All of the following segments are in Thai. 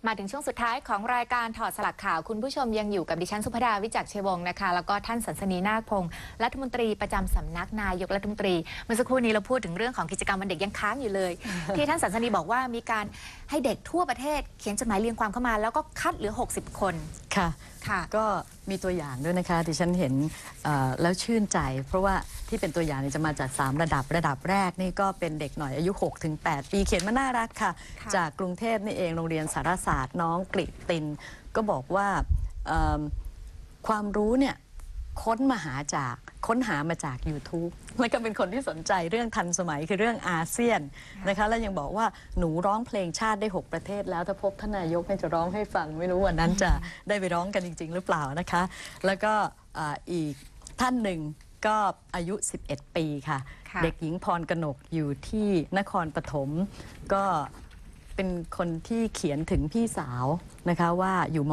มาถึงช่วงสุดท้ายของรายการถอดสลักข่าวคุณผู้ชมยังอยู่กับดิฉันสุภดาวิจักรชัยวงศ์นะคะแล้วก็ท่านสันสนีนาคพงศ์รัฐมนตรีประจำสำนักนายกรัฐมนตรีเมื่อสักครู่นี้เราพูดถึงเรื่องของกิจกรรมวันเด็กยังค้างอยู่เลย ที่ท่านสันสนีบอกว่ามีการให้เด็กทั่วประเทศเขียนจดหมายเรียงความเข้ามาแล้วก็คัดเหลือ60 คนค่ะก็มีตัวอย่างด้วยนะคะที่ฉันเห็นแล้วชื่นใจเพราะว่าที่เป็นตัวอย่างจะมาจาก3ระดับแรกนี่ก็เป็นเด็กหน่อยอายุ 6-8 ปีเขียนมาน่ารักค่ะจากกรุงเทพนี่เองโรงเรียนสารศาสตร์น้องกฤตินก็บอกว่าความรู้เนี่ยค้นหามาจาก YouTube แล้วก็เป็นคนที่สนใจเรื่องทันสมัยคือเรื่องอาเซียนนะคะแล้วยังบอกว่าหนูร้องเพลงชาติได้6ประเทศแล้วถ้าพบท่านนายกจะร้องให้ฟังไม่รู้วันนั้นจะได้ไปร้องกันจริงๆหรือเปล่านะคะแล้วก็อีกท่านหนึ่งก็อายุ11 ปีค่ะเด็กหญิงพรกนกอยู่ที่นครปฐมก็เป็นคนที่เขียนถึงพี่สาวนะคะว่าอยู่ม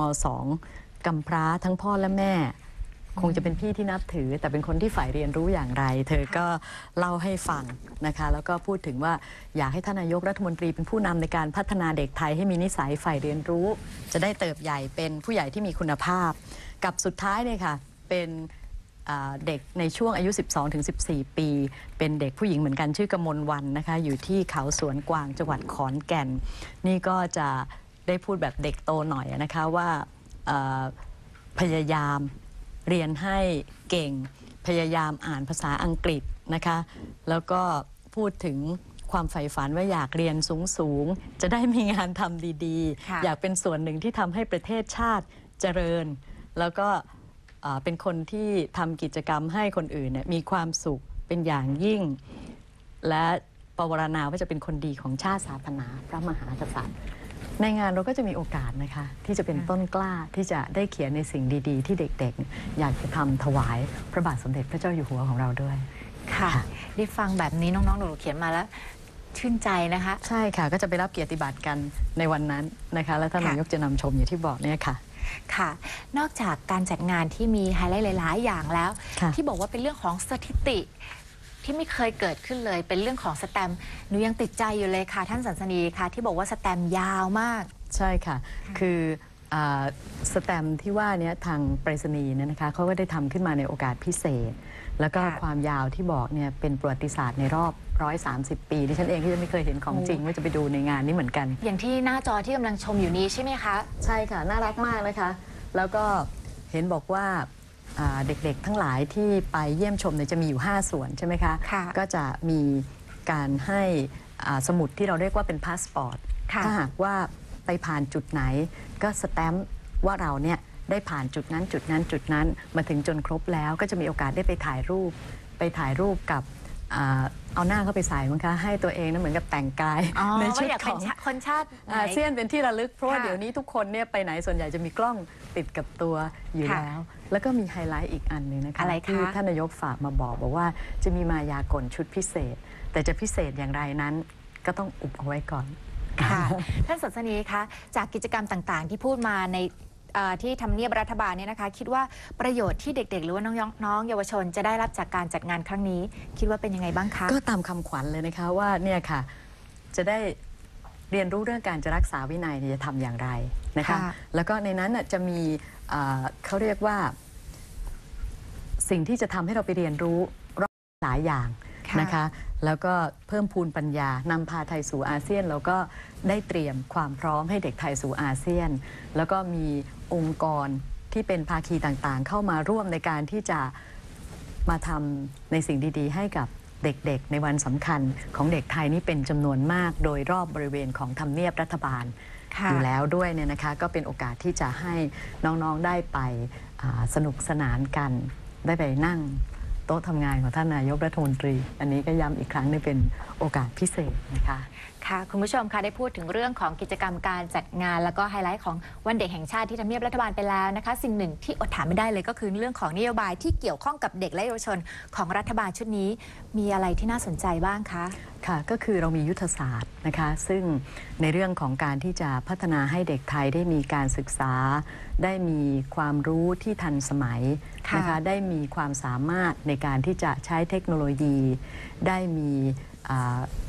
.2 กำพร้าทั้งพ่อและแม่คงจะเป็นพี่ที่นับถือแต่เป็นคนที่ใฝ่เรียนรู้อย่างไรเธอก็เล่าให้ฟังนะคะแล้วก็พูดถึงว่าอยากให้ท่านนายกรัฐมนตรีเป็นผู้นำในการพัฒนาเด็กไทยให้มีนิสัยใฝ่เรียนรู้จะได้เติบใหญ่เป็นผู้ใหญ่ที่มีคุณภาพกับสุดท้ายเนี่ยค่ะเป็นเด็กในช่วงอายุ 12-14 ปีเป็นเด็กผู้หญิงเหมือนกันชื่อกมลวรรณนะคะอยู่ที่เขาสวนกวางจังหวัดขอนแก่นนี่ก็จะได้พูดแบบเด็กโตหน่อยนะคะว่าพยายามเรียนให้เก่งพยายามอ่านภาษาอังกฤษนะคะแล้วก็พูดถึงความใฝ่ฝันว่าอยากเรียนสูงจะได้มีงานทำดีๆอยากเป็นส่วนหนึ่งที่ทำให้ประเทศชาติเจริญแล้วก็เป็นคนที่ทำกิจกรรมให้คนอื่นเนี่ยมีความสุขเป็นอย่างยิ่งและปวารณาว่าจะเป็นคนดีของชาติศาสนาพระมหากษัตริย์ในงานเราก็จะมีโอกาสนะคะที่จะเป็นต้นกล้าที่จะได้เขียนในสิ่งดีๆที่เด็กๆอยากจะทำถวายพระบาทสมเด็จพระเจ้าอยู่หัวของเราด้วยค่ะได้ฟังแบบนี้น้องๆหนูๆเขียนมาแล้วชื่นใจนะคะใช่ค่ะก็จะไปรับเกียรติบัตรกันในวันนั้นนะคะแล้วท่านนายกจะนำชมอย่างที่บอกเนี่ยค่ะค่ะนอกจากการจัดงานที่มีไฮไลท์หลายๆอย่างแล้วที่บอกว่าเป็นเรื่องของสถิติที่ไม่เคยเกิดขึ้นเลยเป็นเรื่องของสแตมป์หนูยังติดใจอยู่เลยค่ะท่านสันสนีค่ะที่บอกว่าสแตมป์ยาวมากใช่ค่ะคือสแตมป์ที่ว่านี้ทางไปรษณีย์นะคะเขาก็ได้ทำขึ้นมาในโอกาสพิเศษแล้วก็ความยาวที่บอกเนี่ยเป็นประวัติศาสตร์ในรอบ130 ปีที่ฉันเองที่จะไม่เคยเห็นของจริงว่าจะไปดูในงานนี้เหมือนกันอย่างที่หน้าจอที่กำลังชมอยู่นี้ใช่ไหมคะใช่ค่ะน่ารักมากนะคะแล้วก็เห็นบอกว่าเด็กๆทั้งหลายที่ไปเยี่ยมชมเนี่ยจะมีอยู่5ส่วนใช่ไหมคะก็จะมีการให้สมุดที่เราเรียกว่าเป็นพาสปอร์ตถ้าหากว่าไปผ่านจุดไหนก็สแตมป์ว่าเราเนี่ยได้ผ่านจุดนั้นมาถึงจนครบแล้วก็จะมีโอกาสได้ไปถ่ายรูปกับเอาหน้าเข้าไปใส่มั้งคะให้ตัวเองนะเหมือนกับแต่งกายในชุดของคนชาติอาเซียนเป็นที่ระลึกเพราะว่าเดี๋ยวนี้ทุกคนเนี่ยไปไหนส่วนใหญ่จะมีกล้องติดกับตัวอยู่แล้วก็มีไฮไลท์อีกอันหนึ่งนะคะที่ท่านนายกฝากมาบอกว่าจะมีมายากลชุดพิเศษแต่จะพิเศษอย่างไรนั้นก็ต้องอุบเอาไว้ก่อนค่ะท่านสันสนีคะจากกิจกรรมต่างๆที่พูดมาในที่ทำเนียบรัฐบาลเนี่ยนะคะคิดว่าประโยชน์ที่เด็กๆหรือว่าน้องเยาวชนจะได้รับจากการจัดงานครั้งนี้คิดว่าเป็นยังไงบ้างคะก็ตามคำขวัญเลยนะคะว่าเนี่ยค่ะจะได้เรียนรู้เรื่องการจะรักษาวินัยจะทำอย่างไรนะคะแล้วก็ในนั้นจะมีเขาเรียกว่าสิ่งที่จะทำให้เราไปเรียนรู้หลายอย่างนะคะแล้วก็เพิ่มพูนปัญญานำพาไทยสู่อาเซียนแล้วก็ได้เตรียมความพร้อมให้เด็กไทยสู่อาเซียนแล้วก็มีองค์กรที่เป็นภาคีต่างๆเข้ามาร่วมในการที่จะมาทำในสิ่งดีๆให้กับเด็กๆในวันสำคัญของเด็กไทยนี่เป็นจำนวนมากโดยรอบบริเวณของทำเนียบรัฐบาลอยู่แล้วด้วยเนี่ยนะคะก็เป็นโอกาสที่จะให้น้องๆได้ไปสนุกสนานกันได้ไปนั่งโต๊ะทำงานของท่านนายกรัฐมนตรีอันนี้ก็ย้ำอีกครั้งนึงเป็นโอกาสพิเศษนะคะค่ะคุณผู้ชมคะได้พูดถึงเรื่องของกิจกรรมการจัดงานแล้วก็ไฮไลท์ของวันเด็กแห่งชาติที่ทำเนียบรัฐบาลไปแล้วนะคะสิ่งหนึ่งที่อดถามไม่ได้เลยก็คือเรื่องของนโยบายที่เกี่ยวข้องกับเด็กและเยาวชนของรัฐบาลชุดนี้มีอะไรที่น่าสนใจบ้างคะค่ะก็คือเรามียุทธศาสตร์นะคะซึ่งในเรื่องของการที่จะพัฒนาให้เด็กไทยได้มีการศึกษาได้มีความรู้ที่ทันสมัยนะคะได้มีความสามารถในการที่จะใช้เทคโนโลยีได้มี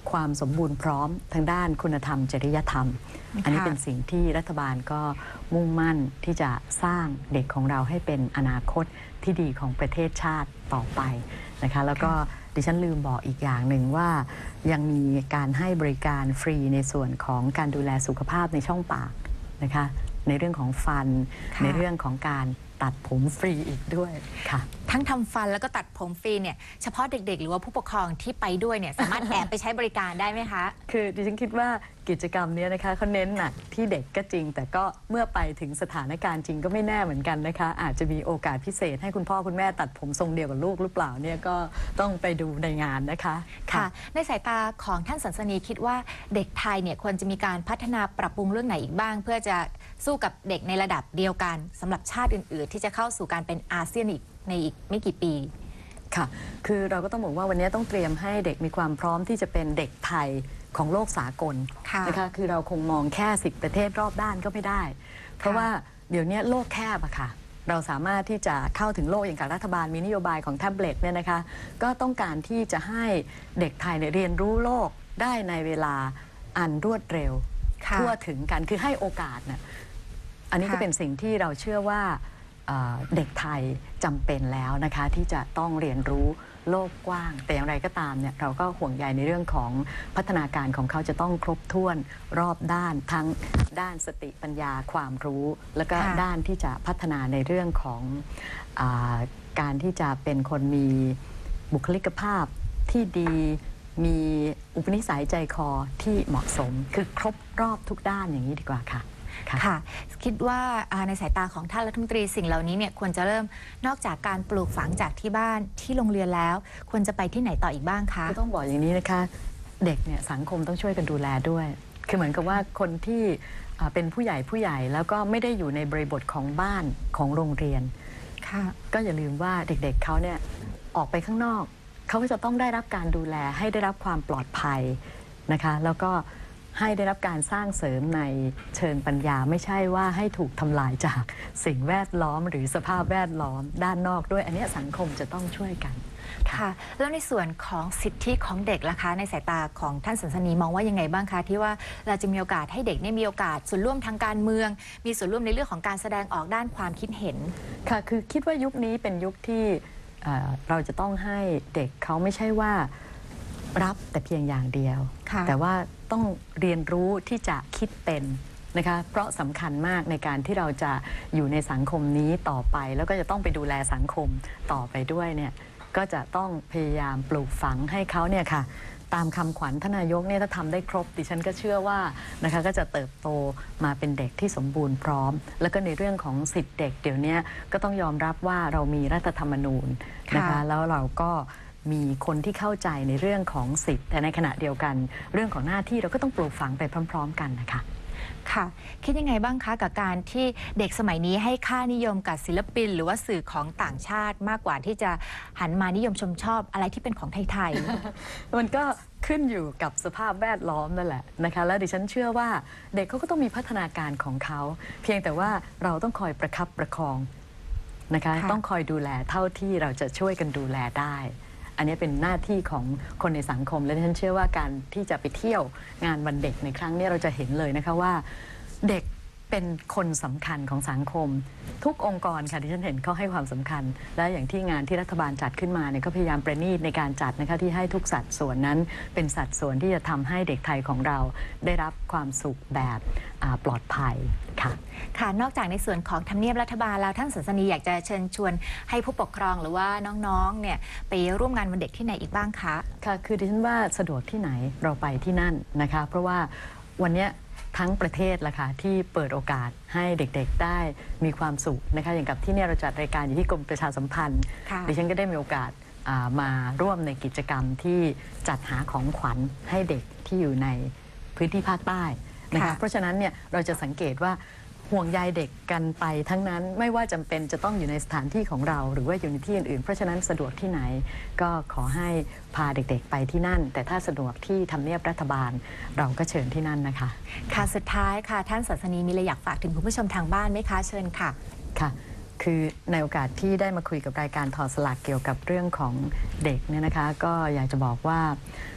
ความสมบูรณ์พร้อมทางด้านคุณธรรมจริยธรรม อันนี้เป็นสิ่งที่รัฐบาลก็มุ่งมั่นที่จะสร้างเด็กของเราให้เป็นอนาคตที่ดีของประเทศชาติต่อไปนะคะแล้วก็ดิฉันลืมบอกอีกอย่างหนึ่งว่ายังมีการให้บริการฟรีในส่วนของการดูแลสุขภาพในช่องปากนะคะในเรื่องของฟันในเรื่องของการตัดผมฟรีอีกด้วยค่ะทั้งทำฟันแล้วก็ตัดผมฟรีเนี่ยเฉพาะเด็กๆหรือว่าผู้ปกครองที่ไปด้วยเนี่ยสามารถแอบไปใช้บริการได้ไหมคะคือดิฉันคิดว่ากิจกรรมนี้นะคะเขาเน้นหนักที่เด็กก็จริงแต่ก็เมื่อไปถึงสถานการณ์จริงก็ไม่แน่เหมือนกันนะคะอาจจะมีโอกาสพิเศษให้คุณพ่อคุณแม่ตัดผมทรงเดียวกับลูกหรือเปล่าเนี่ยก็ต้องไปดูในงานนะคะค่ะในสายตาของท่านสันสนีคิดว่าเด็กไทยเนี่ยควรจะมีการพัฒนาปรับปรุงเรื่องไหนอีกบ้างเพื่อจะสู้กับเด็กในระดับเดียวกันสำหรับชาติอื่นๆที่จะเข้าสู่การเป็นอาเซียนอีกในอีกไม่กี่ปีค่ะคือเราก็ต้องบอกว่าวันนี้ต้องเตรียมให้เด็กมีความพร้อมที่จะเป็นเด็กไทยของโลกสากลนะคะคือเราคงมองแค่10ประเทศรอบด้านก็ไม่ได้เพราะว่าเดี๋ยวนี้โลกแคบอะค่ะเราสามารถที่จะเข้าถึงโลกอย่างกับรัฐบาลมีนโยบายของแท็บเล็ตเนี่ยนะคะก็ต้องการที่จะให้เด็กไทยเรียนรู้โลกได้ในเวลาอันรวดเร็วทั่วถึงกันคือให้โอกาสน่ะอันนี้ก็เป็นสิ่งที่เราเชื่อว่าเด็กไทยจำเป็นแล้วนะคะที่จะต้องเรียนรู้โลกกว้างแต่อย่างไรก็ตามเนี่ยเราก็ห่วงใยในเรื่องของพัฒนาการของเขาจะต้องครบถ้วนรอบด้านทั้งด้านสติปัญญาความรู้แล้วก็ด้านที่จะพัฒนาในเรื่องของการที่จะเป็นคนมีบุคลิกภาพที่ดีมีอุปนิสัยใจคอที่เหมาะสมคือครบรอบทุกด้านอย่างนี้ดีกว่าค่ะค่ะคิดว่าในสายตาของท่านรัฐมนตรีสิ่งเหล่านี้เนี่ยควรจะเริ่มนอกจากการปลูกฝังจากที่บ้านที่โรงเรียนแล้วควรจะไปที่ไหนต่ออีกบ้างคะต้องบอกอย่างนี้นะคะเด็กเนี่ยสังคมต้องช่วยกันดูแลด้วยคือเหมือนกับว่าคนที่เป็นผู้ใหญ่แล้วก็ไม่ได้อยู่ในบริบทของบ้านของโรงเรียนก็อย่าลืมว่าเด็กๆเขาเนี่ยออกไปข้างนอกเขาก็จะต้องได้รับการดูแลให้ได้รับความปลอดภัยนะคะแล้วก็ให้ได้รับการสร้างเสริมในเชิงปัญญาไม่ใช่ว่าให้ถูกทำลายจากสิ่งแวดล้อมหรือสภาพแวดล้อมด้านนอกด้วยอันนี้สังคมจะต้องช่วยกันค่ะแล้วในส่วนของสิทธิของเด็กล่ะคะในสายตาของท่านสันสนีมองว่ายังไงบ้างคะที่ว่าเราจะมีโอกาสให้เด็กเนี่ยมีโอกาสส่วนร่วมทางการเมืองมีส่วนร่วมในเรื่องของการแสดงออกด้านความคิดเห็นค่ะคือคิดว่ายุคนี้เป็นยุคที่เราจะต้องให้เด็กเขาไม่ใช่ว่ารับแต่เพียงอย่างเดียวแต่ว่าต้องเรียนรู้ที่จะคิดเป็นนะคะเพราะสำคัญมากในการที่เราจะอยู่ในสังคมนี้ต่อไปแล้วก็จะต้องไปดูแลสังคมต่อไปด้วยเนี่ยก็จะต้องพยายามปลูกฝังให้เขาเนี่ยค่ะตามคำขวัญท่านนายกเนี่ยถ้าทำได้ครบดิฉันก็เชื่อว่านะคะก็จะเติบโตมาเป็นเด็กที่สมบูรณ์พร้อมแล้วก็ในเรื่องของสิทธิเด็กเดี๋ยวนี้ก็ต้องยอมรับว่าเรามีรัฐธรรมนูญนะคะแล้วเราก็มีคนที่เข้าใจในเรื่องของสิทธิ์แต่ในขณะเดียวกันเรื่องของหน้าที่เราก็ต้องปลูกฝังไปพร้อมๆกันนะคะค่ะคิดยังไงบ้างคะกับการที่เด็กสมัยนี้ให้ค่านิยมกับศิลปินหรือว่าสื่อของต่างชาติมากกว่าที่จะหันมานิยมชมชอบอะไรที่เป็นของไทยๆ มันก็ขึ้นอยู่กับสภาพแวดล้อมนั่นแหละนะคะแล้วดิฉันเชื่อว่าเด็กเขาก็ต้องมีพัฒนาการของเขาเพียงแต่ว่าเราต้องคอยประคับประคองนะคะต้องคอยดูแลเท่าที่เราจะช่วยกันดูแลได้อันนี้เป็นหน้าที่ของคนในสังคมและฉันเชื่อว่าการที่จะไปเที่ยวงานวันเด็กในครั้งนี้เราจะเห็นเลยนะคะว่าเด็กเป็นคนสำคัญของสังคมทุกองค์กรค่ะที่ฉันเห็นเขาให้ความสำคัญและอย่างที่งานที่รัฐบาลจัดขึ้นมาเนี่ยก็พยายามประณีตในการจัดนะคะที่ให้ทุกสัดส่วนนั้นเป็นสัดส่วนที่จะทำให้เด็กไทยของเราได้รับความสุขแบบปลอดภัยค่ะนอกจากในส่วนของทำเนียบรัฐบาลแล้วท่านสันสนีอยากจะเชิญชวนให้ผู้ปกครองหรือว่าน้องๆเนี่ยไปร่วมงานวันเด็กที่ไหนอีกบ้างคะค่ะคือดิฉันว่าสะดวกที่ไหนเราไปที่นั่นนะคะเพราะว่าวันนี้ทั้งประเทศละค่ะที่เปิดโอกาสให้เด็กๆได้มีความสุขนะคะอย่างกับที่เนี่ยเราจัดรายการอยู่ที่กรมประชาสัมพันธ์ดิฉันก็ได้มีโอกาสมาร่วมในกิจกรรมที่จัดหาของขวัญให้เด็กที่อยู่ในพื้นที่ภาคใต้นะคะเพราะฉะนั้นเนี่ยเราจะสังเกตว่าห่วงใยเด็กกันไปทั้งนั้นไม่ว่าจำเป็นจะต้องอยู่ในสถานที่ของเราหรือว่าอยู่ในที่อื่นๆเพราะฉะนั้นสะดวกที่ไหนก็ขอให้พาเด็กๆไปที่นั่นแต่ถ้าสะดวกที่ทำเนียบรัฐบาลเราก็เชิญที่นั่นนะคะค่ะสุดท้ายค่ะท่านสันสนีมีอะไรอยากฝากถึงคุณผู้ชมทางบ้านไหมคะเชิญค่ะค่ะคือในโอกาสที่ได้มาคุยกับรายการถอดสลักเกี่ยวกับเรื่องของเด็กเนี่ยนะคะก็อยากจะบอกว่า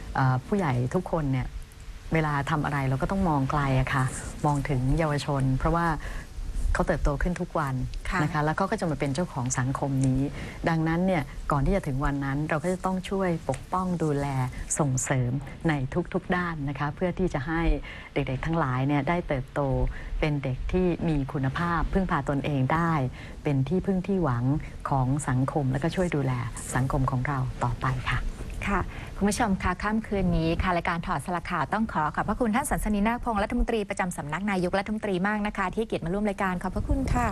ผู้ใหญ่ทุกคนเนี่ยเวลาทำอะไรเราก็ต้องมองไกลอะค่ะมองถึงเยาวชน เพราะว่าเขาเติบโตขึ้นทุกวันนะคะแล้วเขาก็จะมาเป็นเจ้าของสังคมนี้ดังนั้นเนี่ยก่อนที่จะถึงวันนั้นเราก็จะต้องช่วยปกป้องดูแลส่งเสริมในทุกๆด้านนะคะเพื่อที่จะให้เด็กๆทั้งหลายเนี่ยได้เติบโตเป็นเด็กที่มีคุณภาพพึ่งพาตนเองได้เป็นที่พึ่งที่หวังของสังคมและก็ช่วยดูแลสังคมของเราต่อไปค่ะค่ะคุณผู้ชมค่ะค่ำคืนนี้ค่ะรายการถอดสลักข่าวต้องขอขอบพระคุณท่านสันสนีนาคพงษ์รัฐมนตรีประจำสำนักนายกรัฐมนตรีมากนะคะที่เกียรติมาร่วมรายการขอบพระคุณค่ะ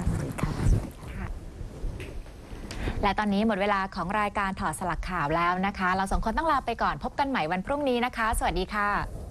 และตอนนี้หมดเวลาของรายการถอดสลักข่าวแล้วนะคะเราสองคนต้องลาไปก่อนพบกันใหม่วันพรุ่งนี้นะคะสวัสดีค่ะ